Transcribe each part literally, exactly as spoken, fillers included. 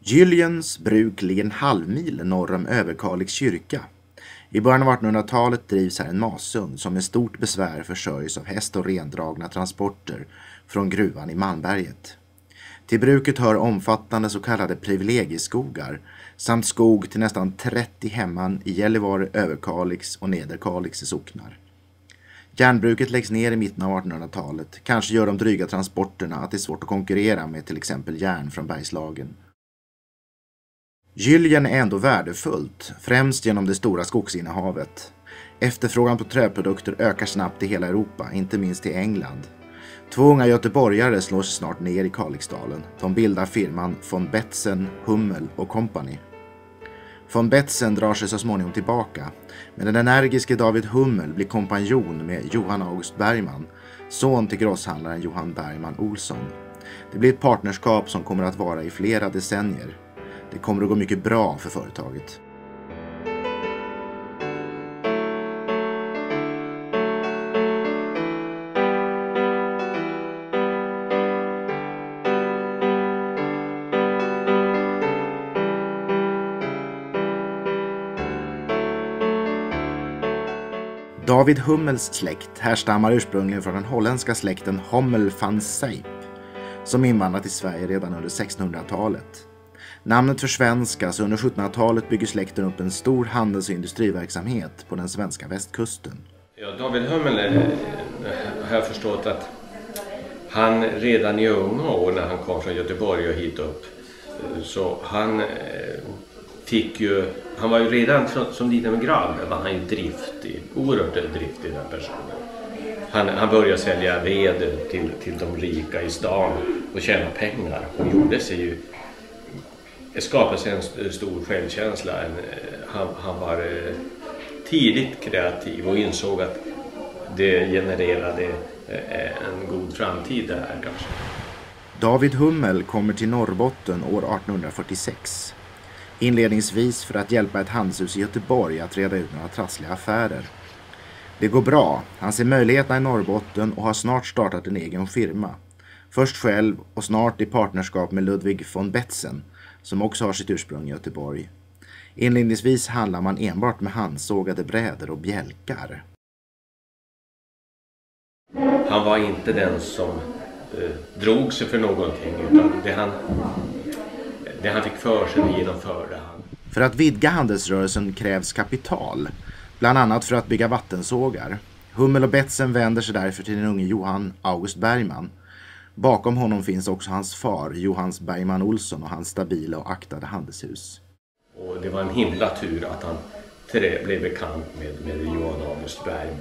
Gyljens bruk ligger en halvmil norr om Överkalix kyrka. I början av artonhundratalet drivs här en masugn som med stort besvär försörjs av häst- och rendragna transporter från gruvan i Malmberget. Till bruket hör omfattande så kallade privilegieskogar samt skog till nästan trettio hemman i Gällivare, Överkalix och Nederkalix i socknar. Järnbruket läggs ner i mitten av artonhundratalet. Kanske gör de dryga transporterna att det är svårt att konkurrera med till exempel järn från Bergslagen. Gyljen är ändå värdefullt, främst genom det stora skogsinnehavet. Efterfrågan på träprodukter ökar snabbt i hela Europa, inte minst i England. Två unga göteborgare slår sig snart ner i Kalixdalen. De bildar firman von Betzen, Hummel och Company. Von Betzen drar sig så småningom tillbaka, men den energiske David Hummel blir kompanjon med Johan August Bergman, son till grosshandlaren Johan Bergman Olsson. Det blir ett partnerskap som kommer att vara i flera decennier. Det kommer att gå mycket bra för företaget. David Hummels släkt härstammar ursprungligen från den holländska släkten Hommel van Sijp, som invandrat till Sverige redan under sextonhundratalet. Namnet försvenskas och under sjuttonhundratalet bygger släkten upp en stor handels- och industriverksamhet på den svenska västkusten. Ja, David Hummel har jag förstått att han redan i unga år när han kom från Göteborg och hit upp, så han fick ju, han var ju redan som, som liten grabb var han ju driftig, oerhört driftig den personen. Han, han började sälja ved till, till de rika i stan och tjäna pengar och gjorde sig ju, skapade sig en stor självkänsla. En, han, han var tidigt kreativ och insåg att det genererade en god framtid där kanske. David Hummel kommer till Norrbotten år artonhundrafyrtiosex. Inledningsvis för att hjälpa ett handelshus i Göteborg att reda ut några trassliga affärer. Det går bra, han ser möjligheterna i Norrbotten och har snart startat en egen firma. Först själv och snart i partnerskap med Ludwig von Betzen, som också har sitt ursprung i Göteborg. Inledningsvis handlar man enbart med handsågade brädor och bjälkar. Han var inte den som eh, drog sig för någonting, utan det han, det han fick för sig det genomförde han. För att vidga handelsrörelsen krävs kapital, bland annat för att bygga vattensågar. Hummel och Betzen vänder sig därför till den unge Johan August Bergman. Bakom honom finns också hans far, Johans Bergman Olsson, och hans stabila och aktade handelshus. Och det var en himla tur att han blev bekant med, med Johan August Bergman.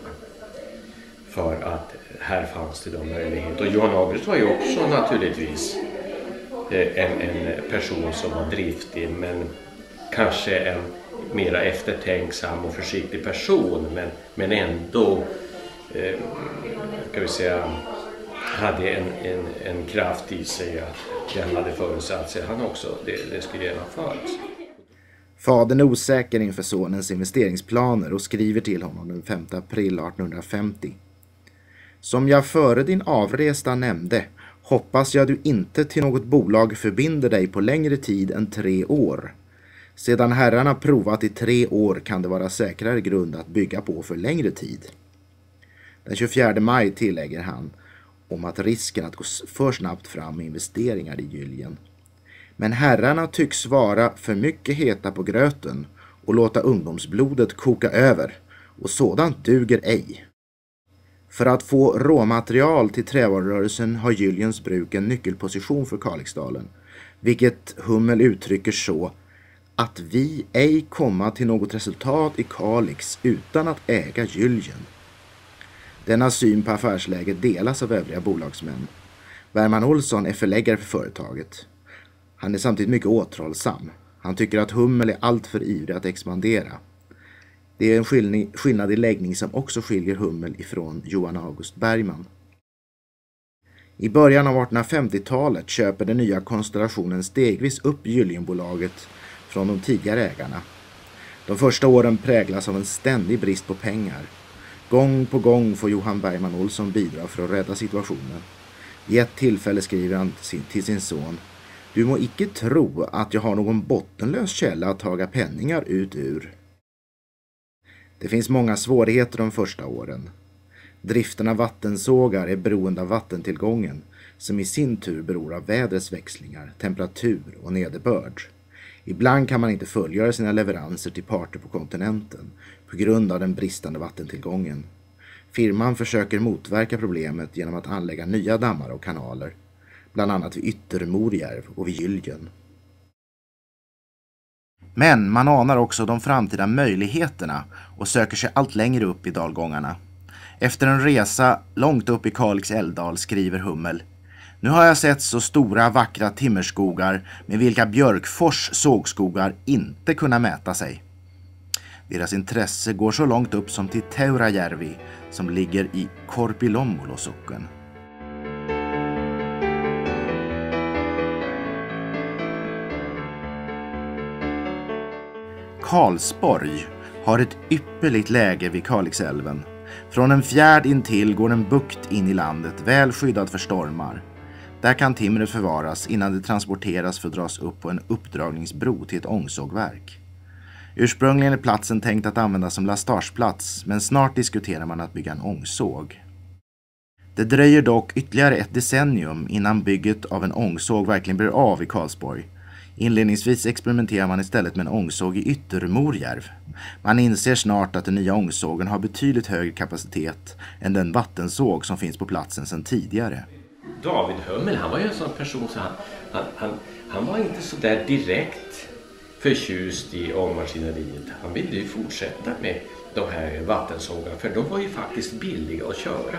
För att här fanns det då möjlighet. Och Johan August var ju också naturligtvis en, en person som var driftig, men kanske en mera eftertänksam och försiktig person. Men, men ändå, eh, kan vi säga, hade en, en, en kraft i sig att den hade förutsatt sig han också, det, det skulle genomföras. Fadern är osäker inför sonens investeringsplaner och skriver till honom den femte april artonhundrafemtio. Som jag före din avresta nämnde, hoppas jag du inte till något bolag förbinder dig på längre tid än tre år. Sedan herrarna provat i tre år kan det vara säkrare grund att bygga på för längre tid. Den tjugofjärde maj tillägger han om att risken att gå för snabbt fram med investeringar i Gyljen. Men herrarna tycks vara för mycket heta på gröten och låta ungdomsblodet koka över, och sådant duger ej. För att få råmaterial till trävarurörelsen har Gyljens bruk en nyckelposition för Kalixdalen, vilket Hummel uttrycker så att vi ej komma till något resultat i Kalix utan att äga Gyljen. Denna syn på affärsläget delas av övriga bolagsmän. Bergman Olsson är förläggare för företaget. Han är samtidigt mycket återhållsam. Han tycker att Hummel är allt för ivrig att expandera. Det är en skillnad i läggning som också skiljer Hummel ifrån Johan August Bergman. I början av artonhundrafemtiotalet köper den nya konstellationen stegvis upp Gyljenbolaget från de tidigare ägarna. De första åren präglas av en ständig brist på pengar. Gång på gång får Johan Bergman Olsson bidra för att rädda situationen. Vid ett tillfälle skriver han till sin son: Du må icke tro att jag har någon bottenlös källa att taga penningar ut ur. Det finns många svårigheter de första åren. Driften av vattensågar är beroende av vattentillgången, som i sin tur beror av vädrets växlingar, temperatur och nederbörd. Ibland kan man inte fullgöra sina leveranser till parter på kontinenten på grund av den bristande vattentillgången. Firman försöker motverka problemet genom att anlägga nya dammar och kanaler, bland annat vid Yttermorjärv och vid Gylgen. Men man anar också de framtida möjligheterna och söker sig allt längre upp i dalgångarna. Efter en resa långt upp i Kalix älvdal skriver Hummel: Nu har jag sett så stora vackra timmerskogar med vilka Björkfors sågskogar inte kunna mäta sig. Deras intresse går så långt upp som till Teurajärvi som ligger i Korpilommolo socken. Karlsborg har ett ypperligt läge vid Kalixälven. Från en fjärd intill går en bukt in i landet, väl skyddad för stormar. Där kan timret förvaras innan det transporteras för att dras upp på en uppdragningsbro till ett ångsågverk. Ursprungligen är platsen tänkt att användas som lastageplats, men snart diskuterar man att bygga en ångsåg. Det dröjer dock ytterligare ett decennium innan bygget av en ångsåg verkligen blir av i Karlsborg. Inledningsvis experimenterar man istället med en ångsåg i Yttermorjärv. Man inser snart att den nya ångsågen har betydligt högre kapacitet än den vattensåg som finns på platsen sedan tidigare. David Hummel, han var ju en sån person så han, han, han, han var inte så där direkt förtjust i ångmaskineriet. Han ville ju fortsätta med de här vattensågarna, för de var ju faktiskt billiga att köra.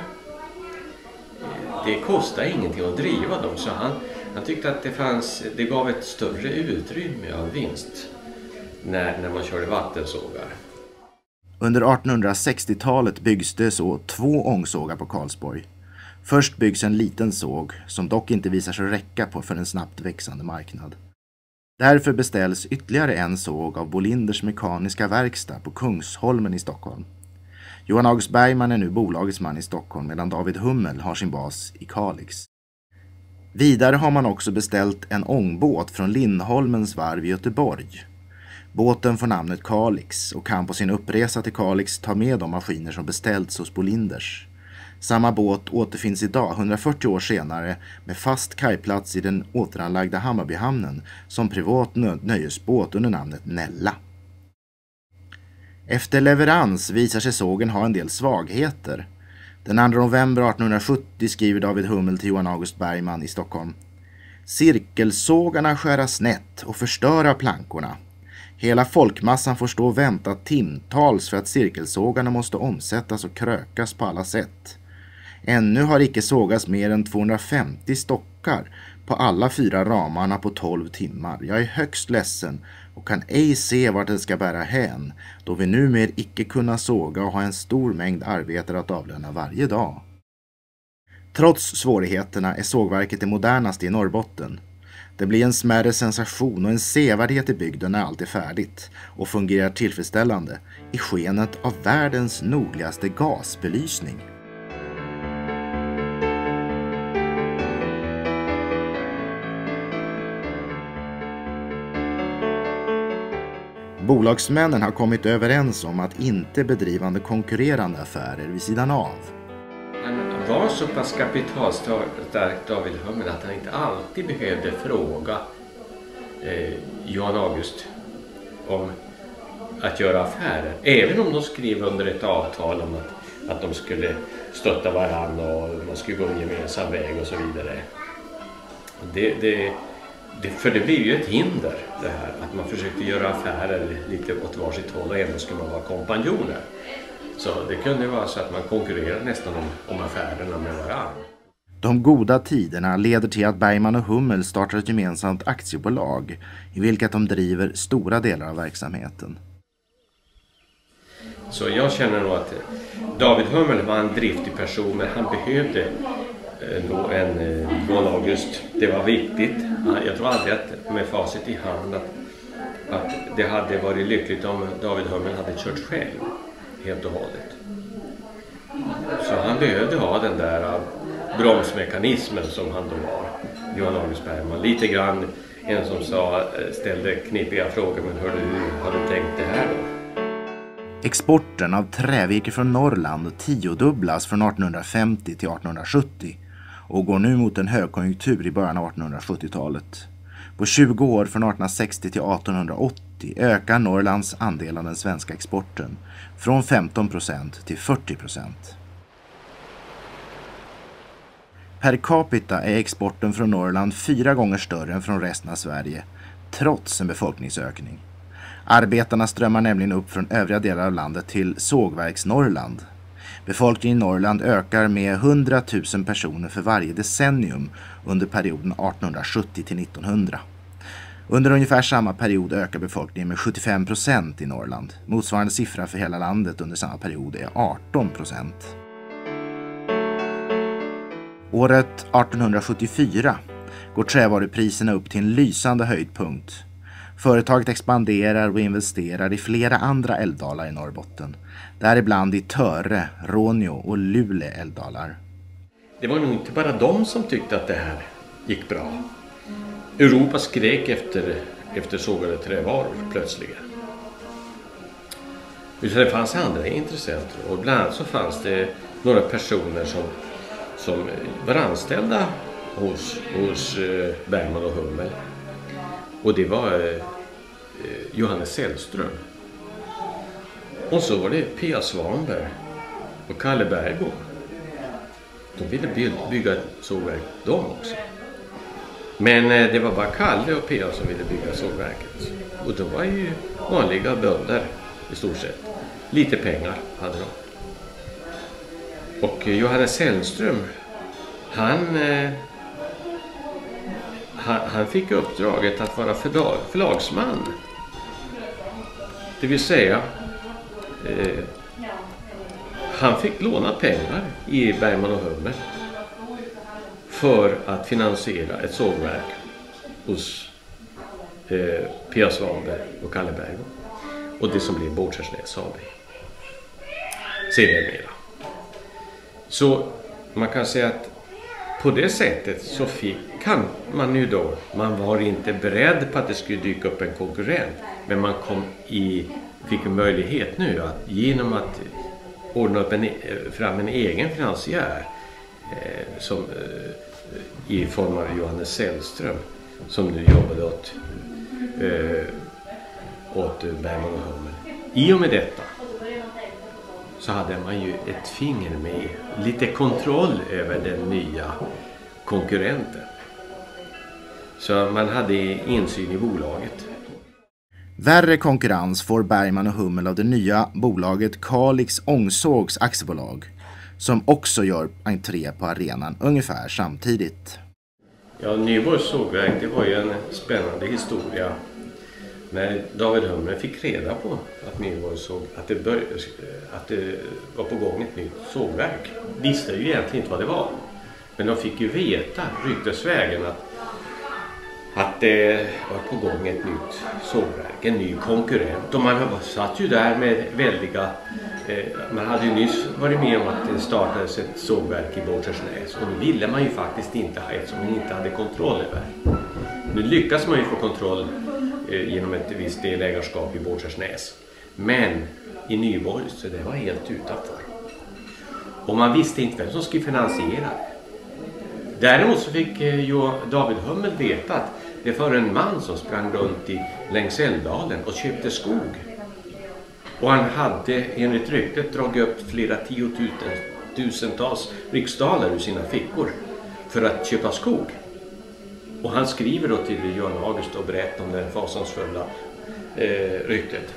Det kostade ingenting att driva dem, så han, han tyckte att det, fanns, det gav ett större utrymme av vinst när, när man körde vattensågar. Under artonhundrasextiotalet byggs det så två ångsågar på Karlsborg. Först byggs en liten såg som dock inte visar sig räcka på för en snabbt växande marknad. Därför beställs ytterligare en såg av Bolinders mekaniska verkstad på Kungsholmen i Stockholm. Johan August Bergman är nu bolagets man i Stockholm, medan David Hummel har sin bas i Kalix. Vidare har man också beställt en ångbåt från Lindholmens varv i Göteborg. Båten får namnet Kalix och kan på sin uppresa till Kalix ta med de maskiner som beställts hos Bolinders. Samma båt återfinns idag, hundrafyrtio år senare, med fast kajplats i den återanlagda Hammarbyhamnen som privat nöjesbåt under namnet Nella. Efter leverans visar sig sågen ha en del svagheter. Den andra november artonhundrasjuttio skriver David Hummel till Johan August Bergman i Stockholm: Cirkelsågarna skära snett och förstöra plankorna. Hela folkmassan får stå och vänta timtals för att cirkelsågarna måste omsättas och krökas på alla sätt. Ännu har icke sågas mer än tvåhundrafemtio stockar på alla fyra ramarna på tolv timmar. Jag är högst ledsen och kan ej se vart det ska bära hän, då vi numer icke kunna såga och ha en stor mängd arbetare att avlöna varje dag. Trots svårigheterna är sågverket det modernaste i Norrbotten. Det blir en smärre sensation och en sevärdhet i bygden när allt är färdigt och fungerar tillfredsställande i skenet av världens nordligaste gasbelysning. Bolagsmännen har kommit överens om att inte bedrivande konkurrerande affärer vid sidan av. Han var så pass kapitalstark, David Hummel, att han inte alltid behövde fråga eh, Johan August om att göra affärer. Även om de skrev under ett avtal om att, att de skulle stötta varandra och man skulle gå en gemensam väg och så vidare. Det, det, det, för det blev ju ett hinder det här, att man försökte göra affärer lite åt varsitt håll och även skulle man vara kompanjoner. Så det kunde vara så att man konkurrerade nästan om, om affärerna med varandra. De goda tiderna leder till att Bergman och Hummel startar ett gemensamt aktiebolag i vilket de driver stora delar av verksamheten. Så jag känner nog att David Hummel var en driftig person, men han behövde nog en Johan August. Det var viktigt. Jag tror aldrig att med facit i hand att, att det hade varit lyckligt om David Hummel hade kört själv helt och hållet. Så han behövde ha den där bromsmekanismen som han då var. Johan August Bergman. Lite grann en som sa, ställde knipiga frågor, men hörde, hur har du tänkt det här då? Exporten av trävirke från Norrland tiodubblas från artonhundrafemtio till artonhundrasjuttio och går nu mot en högkonjunktur i början av artonhundrasjuttiotalet. På tjugo år från artonhundrasextio till artonhundraåttio ökar Norrlands andel av den svenska exporten från femton procent till fyrtio procent. Per capita är exporten från Norrland fyra gånger större än från resten av Sverige, trots en befolkningsökning. Arbetarna strömmar nämligen upp från övriga delar av landet till sågverks-Norrland. Befolkningen i Norrland ökar med hundratusen personer för varje decennium under perioden artonhundrasjuttio till nittonhundra. Under ungefär samma period ökar befolkningen med sjuttiofem procent i Norrland. Motsvarande siffra för hela landet under samma period är arton procent. Året artonhundrasjuttiofyra går trävarupriserna upp till en lysande höjdpunkt. Företaget expanderar och investerar i flera andra älvdalar i Norrbotten. Däribland i Töre, Råneå och Luleå älvdalar. Det var nog inte bara de som tyckte att det här gick bra. Europa skrek efter, efter sågade trävaror plötsligen. Det fanns andra intressenter och bland annat så fanns det några personer som, som var anställda hos, hos eh, Bergman och Hummel. Och det var eh, Johannes Sällström. Och så var det P A Svanberg och Kalle Bergbom. De ville bygga ett sågverk de också. Men eh, det var bara Kalle och P A som ville bygga sågverket. Och de var ju vanliga bönder i stort sett. Lite pengar hade de. Och eh, Johannes Sällström, han... Eh, Han, han fick uppdraget att vara förlag, förlagsman. Det vill säga, eh, han fick låna pengar i Bergman och Hummel för att finansiera ett sågverk hos eh, P A Svanberg och Kalle Bergman. Och det som blev Båtskärsnäs A B. Sedermera. Så man kan säga att på det sättet så fick kan man ju då, man var inte beredd på att det skulle dyka upp en konkurrent, men man kom i, fick en möjlighet nu att genom att ordna upp en, fram en egen finansiär eh, som, eh, i form av Johannes Sällström som nu jobbade åt, eh, åt Bergman och Hummel. I och med detta så hade man ju ett finger med, lite kontroll över den nya konkurrenten. Så man hade insyn i bolaget. Värre konkurrens får Bergman och Hummel av det nya bolaget Kalix Ångsågs aktiebolag, som också gör entré på arenan ungefär samtidigt. Ja, Nyborgs sågverk, det var ju en spännande historia. När David Hummel fick reda på att Nyborg såg att det, började, att det var på gång ett nytt sågverk, visste ju egentligen inte vad det var. Men de fick ju veta ryktesvägen att, att det var på gång ett nytt sågverk, en ny konkurrent. Och man satt ju där med väldiga, eh, man hade ju nyss varit med om att det startades ett sågverk i Båtskärsnäs. Och nu ville man ju faktiskt inte ha ett som man inte hade kontroll över. Nu lyckas man ju få kontroll genom ett visst delägarskap i Båtskärsnäs. Men i Nyborg så det var helt utanför. Och man visste inte vem som skulle finansiera det. Däremot så fick ju David Hummel veta att det var en man som sprang runt i längs Älvdalen och köpte skog. Och han hade enligt ryktet dragit upp flera tiotusentals riksdaler ur sina fickor för att köpa skog. Och han skriver då till Johan August och berättar om det fasansfulla eh, ryktet.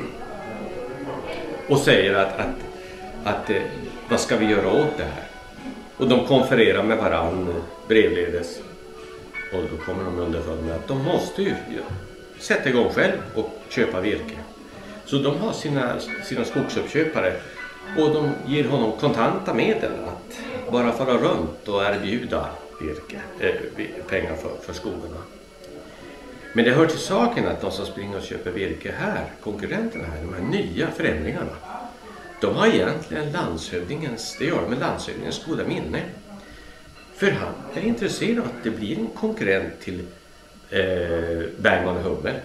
Och säger att, att, att eh, vad ska vi göra åt det här? Och de konfererar med varann brevledes. Och då kommer de underfund med att de måste ju sätta igång själv och köpa virke. Så de har sina, sina skogsuppköpare och de ger honom kontanta medel att bara fara runt och erbjuda virke, äh, pengar för, för skogarna. Men det hör till saken att de som springer och köper virke här, konkurrenterna här, de här nya förändringarna, de har egentligen landshövdingens, det gör med landshövdingens goda minne. För För han är intresserad av att det blir en konkurrent till eh, Bergman och Hummel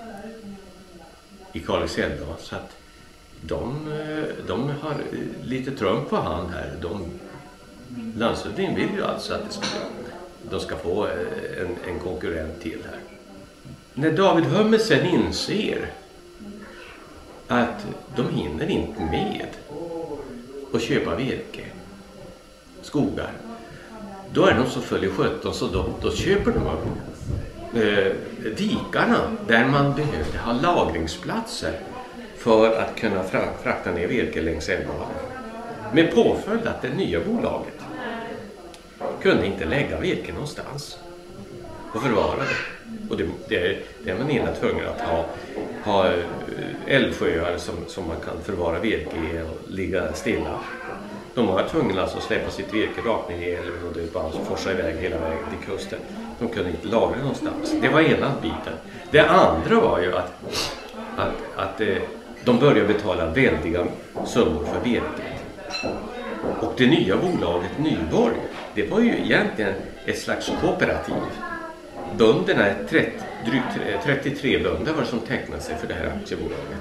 i Kalix älvdal. Så att de, de har lite trumf på hand här. De, landshövdingen vill ju alltså att det ska, de ska få en, en konkurrent till här. När David Hummel sen inser att de hinner inte med att köpa virke, skogar, då är de så följer sjutton så då, då köper de upp eh, vikarna där man behövde ha lagringsplatser för att kunna frakta ner virke längs älvdalen. Med påföljd att det nya bolaget kunde inte lägga virke någonstans och förvara det. Och det, det, det är man inte tvungen att ha, ha älvsjöar som, som man kan förvara virke i och ligga stilla. De var tvungna alltså att släppa sitt virke rakt ner i älven och det bara forsa iväg hela vägen till kusten. De kunde inte lagra någonstans. Det var ena biten. Det andra var ju att, att, att de började betala väldiga summor för virket. Och det nya bolaget Nyborg, det var ju egentligen ett slags kooperativ. Bönderna, trettio, drygt trettiotre bönder var som tecknade sig för det här aktiebolaget.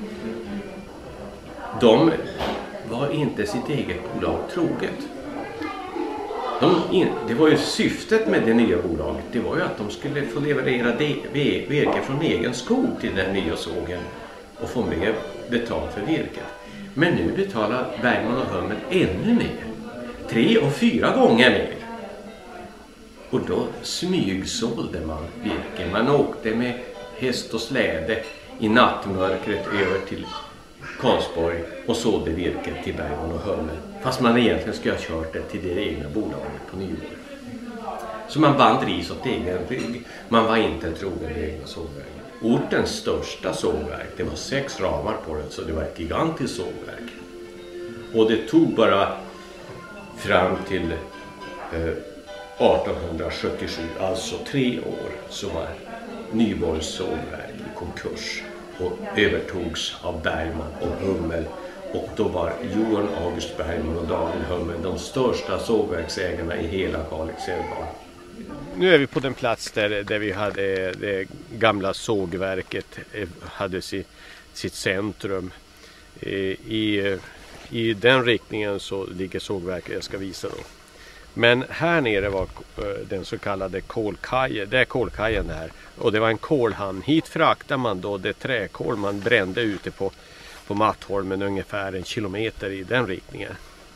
De var inte sitt eget bolag troget. De in, det var ju syftet med det nya bolaget, det var ju att de skulle få leverera virke från egen skog till den nya sågen och få mer betalt för virket. Men nu betalar Bergman och Hummel ännu mer. Tre och fyra gånger mer. Och då smygsålde man virke. Man åkte med häst och släde i nattmörkret över till Karlsborg och sålde virket till Bergman och Hummel. Fast man egentligen skulle ha kört det till det egna bolaget på Nyborg. Så man band ris åt egen rygg. Man var inte trogen det egna sågverket. Ortens största sågverk, det var sex ramar på det, så det var ett gigantiskt sågverk. Och det tog bara fram till eh, arton sjuttiosju, alltså tre år, så var Nyborgs sågverk i konkurs och övertogs av Bergman och Hummel. Och då var Johan August Bergman och David Hummel de största sågverksägarna i hela Kalix älvdal. Nu är vi på den plats där, där vi hade det gamla sågverket, hade sitt, sitt centrum. I, I den riktningen så ligger sågverket, jag ska visa då. Men här nere var den så kallade kolkajen, det är kolkajen där. Och det var en kolhamn. Hit fraktade man då det träkol man brände ute på, på Mattholmen ungefär en kilometer i den riktningen.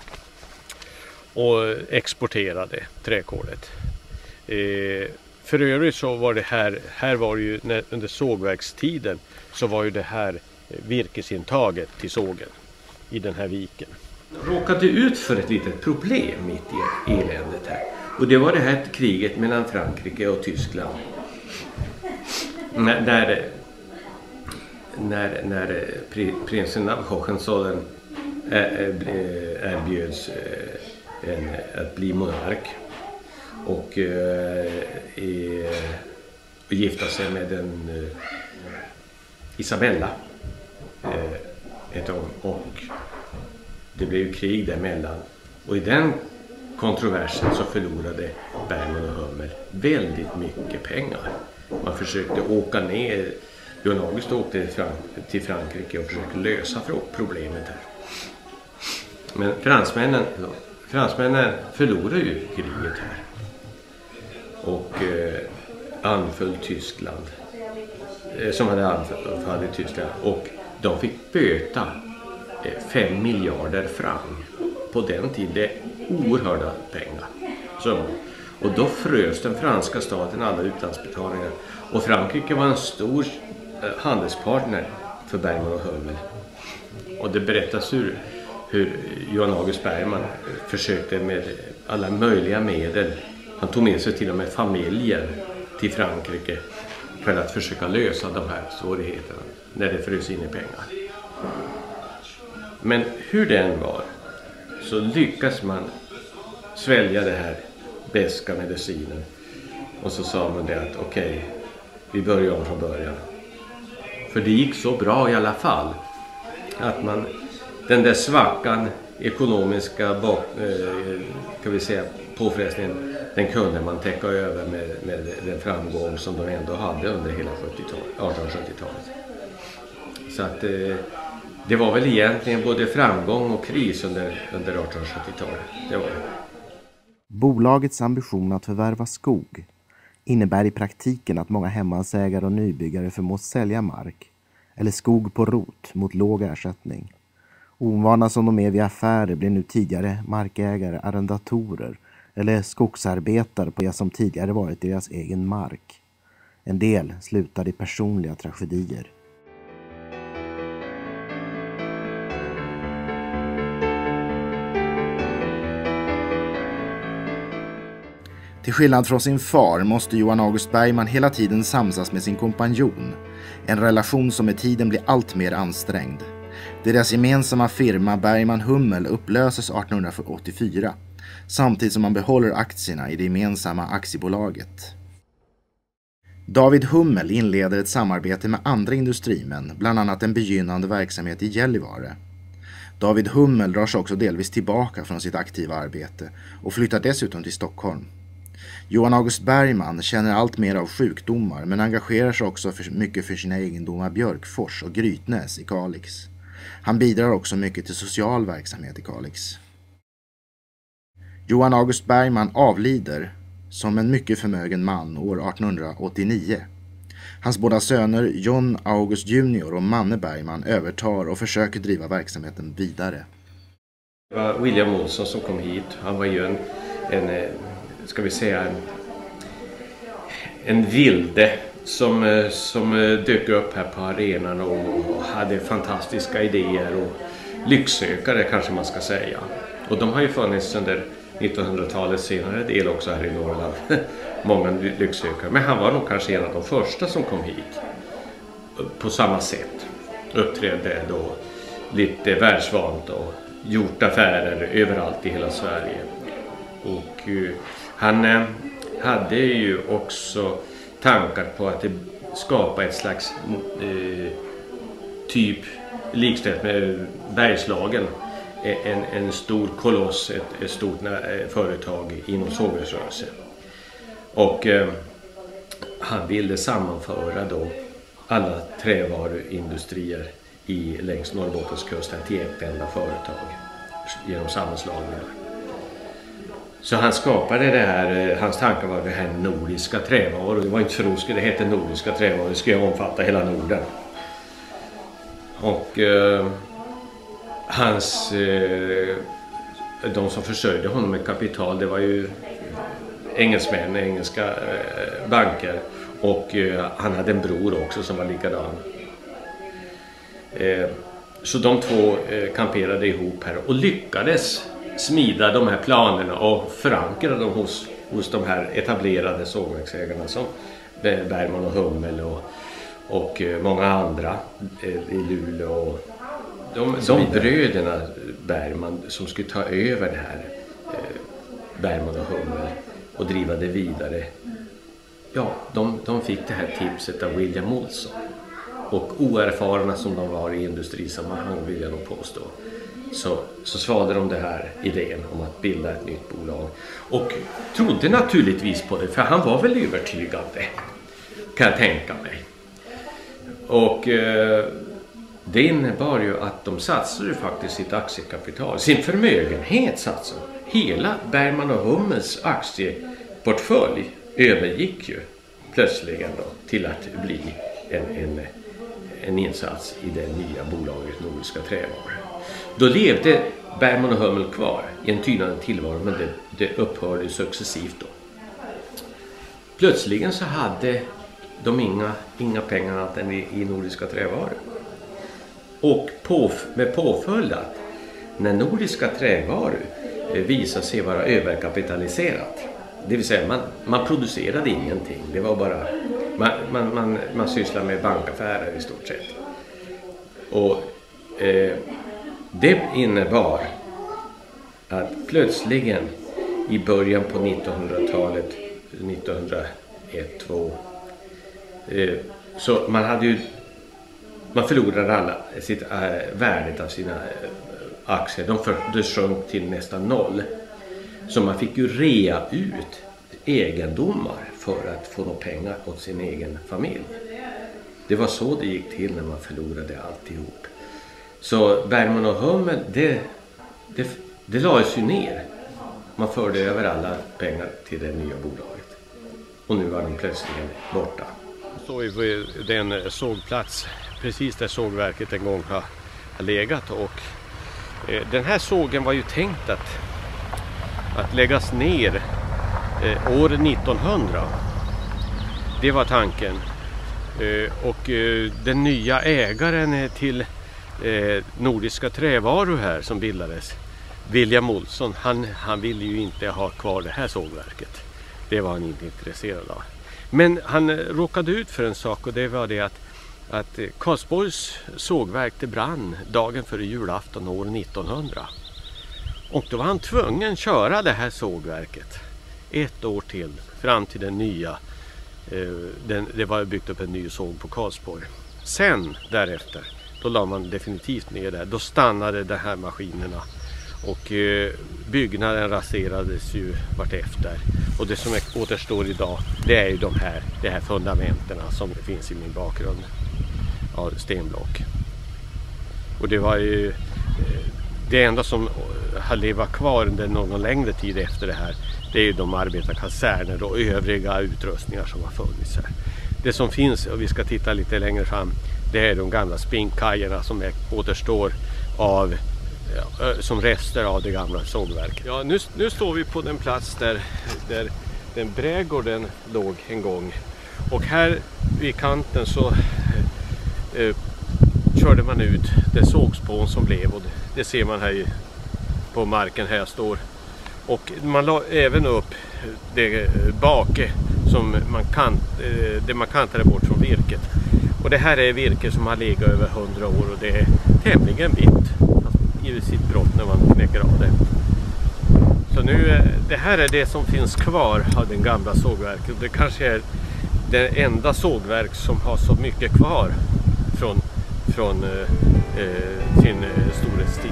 Och exporterade träkolet. Eh, för övrigt så var det här, här var det ju när, under sågverkstiden så var ju det här virkesintaget till sågen i den här viken. Råkade ut för ett litet problem mitt i eländet här. Och det var det här kriget mellan Frankrike och Tyskland. När, när, när, när prinsen av Hohenzollern erbjöds en, att bli monark och, eh, och gifta sig med en eh, Isabella eh, ett år, och det blev ju krig däremellan. Och i den kontroversen så förlorade Bergman och Hummel väldigt mycket pengar. Man försökte åka ner, Johan August åkte till Frankrike och försökte lösa problemet här. Men fransmännen, fransmännen förlorade ju kriget här. Och eh, anföll Tyskland. Eh, som hade anfallit Tyskland. Och de fick böta eh, fem miljarder franc. På den tiden, det är oerhörda pengar. Så, och då frös den franska staten alla utlandsbetalningar. Och Frankrike var en stor eh, handelspartner för Bergman och Hummel. Och det berättas hur, hur Johan August Bergman försökte med alla möjliga medel. Han tog med sig till och med familjen till Frankrike för att försöka lösa de här svårigheterna när det frös in i pengar. Men hur den var så lyckas man svälja det här beska medicinen. Och så sa man det att okej, okay, vi börjar om från början. För det gick så bra i alla fall att man, den där svackan ekonomiska bak, eh, kan vi säga, påfrestningen, den kunde man täcka över med, med den framgång som de ändå hade under hela artonhundrasjuttiotalet. Så att eh, det var väl egentligen både framgång och kris under, under artonhundrasjuttiotalet. Det var det. Bolagets ambition att förvärva skog innebär i praktiken att många hemmansägare och nybyggare förmås sälja mark eller skog på rot mot låg ersättning. Ovana som de är vid affärer blir nu tidigare markägare, arrendatorer eller skogsarbetare på det som tidigare varit deras egen mark. En del slutar i personliga tragedier. Till skillnad från sin far måste Johan August Bergman hela tiden samsas med sin kompanjon. En relation som med tiden blir allt mer ansträngd. Deras gemensamma firma Bergman Hummel upplöses artonhundraåttiofyra, samtidigt som man behåller aktierna i det gemensamma aktiebolaget. David Hummel inleder ett samarbete med andra industrimän, bland annat en begynnande verksamhet i Gällivare. David Hummel drar sig också delvis tillbaka från sitt aktiva arbete och flyttar dessutom till Stockholm. Johan August Bergman känner allt mer av sjukdomar men engagerar sig också för mycket för sina egendomar Björkfors och Grytnäs i Kalix. Han bidrar också mycket till social verksamhet i Kalix. Johan August Bergman avlider som en mycket förmögen man år artonhundraåttionio. Hans båda söner John August junior och Manne Bergman övertar och försöker driva verksamheten vidare. Det var William Olsson som kom hit. Han var ju en, en ska vi säga, en, en vilde som, som dök upp här på arenan och hade fantastiska idéer och lycksökare kanske man ska säga. Och de har ju funnits under nittonhundratalets senare del också här i Norrland. Många lycksökare. Men han var nog kanske en av de första som kom hit på samma sätt. Uppträdde då lite världsvant och gjort affärer överallt i hela Sverige. Och uh, han uh, hade ju också tankar på att skapa ett slags uh, typ likställt med Bergslagen. En, en stor koloss, ett, ett stort uh, företag inom sågverksrörelse. Och uh, han ville sammanföra då alla trävaruindustrier i längs Norrbottenskusten till ett enda företag genom sammanslagningar. Så han skapade det här, hans tankar var det här nordiska trävaror. Det var inte för roligt, det hette nordiska trävaror, det skulle omfatta hela Norden. Och eh, hans, eh, de som försörjde honom med kapital, det var ju engelsmän, engelska eh, banker. Och eh, han hade en bror också som var likadan. Eh, så de två eh, kamperade ihop här och lyckades smida de här planerna och förankra dem hos, hos de här etablerade sågverksägarna som Bergman och Hummel och, och eh, många andra eh, i Luleå. De, de bröderna Bergman som skulle ta över det här eh, Bergman och Hummel och driva det vidare. Ja, de, de fick det här tipset av William Olsson. Och oerfarna som de var i industrisammanhang vill jag nog påstå. Så, så svalde de det här idén om att bilda ett nytt bolag. Och trodde naturligtvis på det, för han var väl övertygande, kan jag tänka mig. Och eh, det innebar ju att de satsade faktiskt sitt aktiekapital, sin förmögenhet satsade. Hela Bergman och Hummels aktieportfölj övergick ju plötsligen då till att bli en, en, en insats i det nya bolaget Nordiska Trävaror. Då levde Bergman och Hummel kvar i en tynande tillvaro, men det, det upphörde successivt då. Plötsligen så hade de inga, inga pengar annat än i, i Nordiska Trävaror. Och på, med påföljd att när Nordiska Trävaror visade sig vara överkapitaliserat, det vill säga man, man producerade ingenting, det var bara man, man, man, man sysslade med bankaffärer i stort sett. Och eh, det innebar att plötsligen i början på nittonhundratalet, nittonhundraett två, eh, så man hade ju man förlorade alla sitt äh, värdet av sina äh, aktier, de, för, de sjönk till nästan noll. Så man fick ju rea ut egendomar för att få några pengar åt sin egen familj. Det var så det gick till när man förlorade alltihop. Så Bergman och Hummel, det, det, det lades ju ner. Man förde över alla pengar till det nya bolaget. Och nu var de plötsligt borta. Så är det en sågplats precis där sågverket en gång har, har legat. Och eh, den här sågen var ju tänkt att, att läggas ner eh, år nittonhundra. Det var tanken. Eh, och eh, den nya ägaren till eh, Nordiska Trävaror här som bildades, William Olsson, han, han ville ju inte ha kvar det här sågverket. Det var han inte intresserad av. Men han råkade ut för en sak, och det var det att, att Karlsborgs sågverk det brann dagen före julafton år nittonhundra. Och då var han tvungen köra det här sågverket ett år till fram till den nya. Eh, den, det var byggt upp en ny såg på Karlsborg. Sen därefter, då la man definitivt ner det. Då stannade de här maskinerna. Och eh, byggnaden raserades ju vartefter. Och det som är, återstår idag, det är ju de här, de här fundamenterna som finns i min bakgrund av stenblock. Och det var ju eh, det enda som har levat kvar under någon längre tid efter det här. Det är ju de arbetarkaserner och övriga utrustningar som har funnits här. Det som finns, och vi ska titta lite längre fram, det är de gamla spinkkajerna som är, återstår av som rester av det gamla sågverket. Ja, nu, nu står vi på den plats där, där den brädgården låg en gång. Och här vid kanten så eh, körde man ut det sågspån som blev. Och det, det ser man här i, på marken här jag står. Och man la även upp det bake som man, kan, eh, det man kantade bort från virket. Och det här är virke som har legat över hundra år och det är tämligen vitt i sitt brott när man knäcker av det. Så nu, det här är det som finns kvar av den gamla sågverket. Det kanske är det enda sågverk som har så mycket kvar från, från eh, sin eh, storhetstid.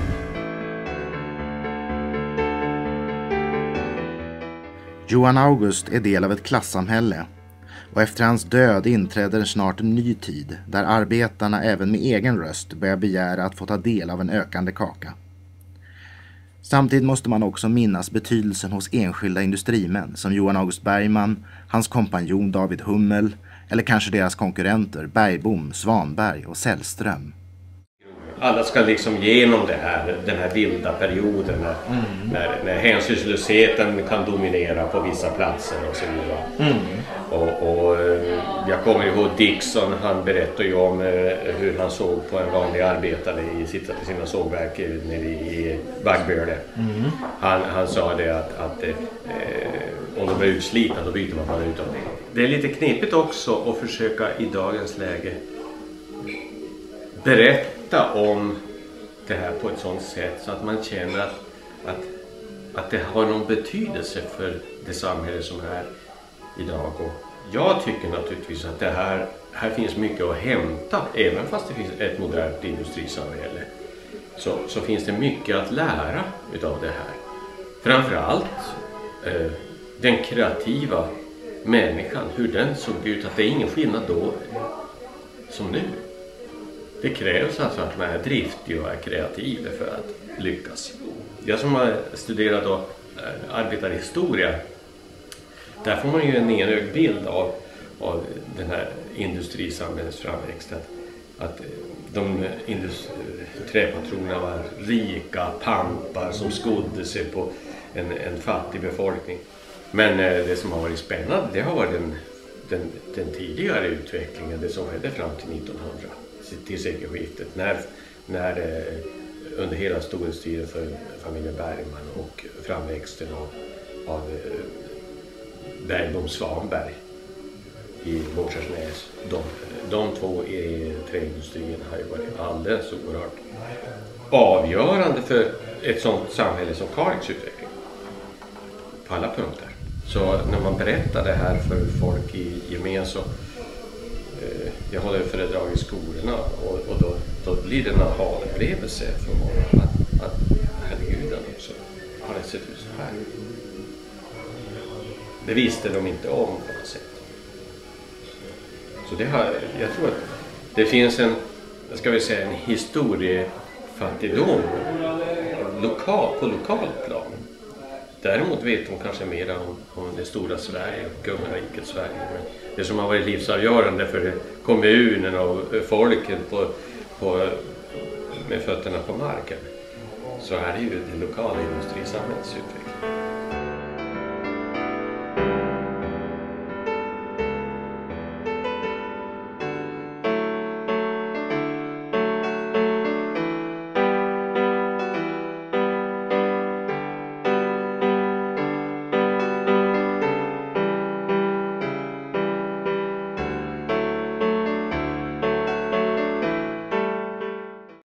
Johan August är del av ett klassamhälle, och efter hans död inträder snart en ny tid där arbetarna även med egen röst börjar begära att få ta del av en ökande kaka. Samtidigt måste man också minnas betydelsen hos enskilda industrimän som Johan August Bergman, hans kompanjon David Hummel eller kanske deras konkurrenter Bergbom, Svanberg och Sällström. Alla ska liksom genom det här, den här vilda perioden när, mm. när, när hänsynslösheten kan dominera på vissa platser och så vidare. Mm. Och, och jag kommer ihåg Dixon, han berättade ju om hur han såg på en vanlig arbetare i sitt, sina sågverk nere i Baggböle. Mm. Han, han sa det att, att eh, om de var utslitna då byter man bara ut dem. Det är lite knepigt också att försöka i dagens läge berätta om det här på ett sådant sätt så att man känner att, att, att det har någon betydelse för det samhälle som är idag. Och jag tycker naturligtvis att det här, här finns mycket att hämta, även fast det finns ett modernt industrisamhälle. Så, så finns det mycket att lära utav det här. Framförallt eh, den kreativa människan, hur den såg ut, att det är ingen skillnad då som nu. Det krävs alltså att man är driftig och är kreativ för att lyckas. Jag som har studerat och arbetarhistoria, där får man ju en enögd bild av, av den här industrisamhällets framväxt. Att, att de träpatronerna var rika pampar som skodde sig på en, en fattig befolkning. Men det som har varit spännande, det har varit den, den, den tidigare utvecklingen, det som skedde fram till nittonhundra. Till sekelskiftet när, när eh, under hela storhetstiden för familjen Bergman och framväxten av, av eh, Bergbom Svanberg i Båtskärsnäs. De, de två i träindustrierna har ju varit alldeles oerhört avgörande för ett sådant samhälle som Kalix utveckling på alla punkter. Så när man berättar det här för folk i gemen så jag håller föredrag i skolorna och, och då, då blir det en aha-upplevelse för många att, att herregud också har det sett ut så här. Det visste de inte om på något sätt. Så det har, jag tror att det finns en, ska vi säga, en historiefattigdom lokal, på lokalt plan. Däremot vet de kanske mer om, om det stora Sverige och kungariket Sverige. Men det som har varit livsavgörande för kommunen och folket på, på, med fötterna på marken, så är det ju det lokala industrisamhällets utveckling.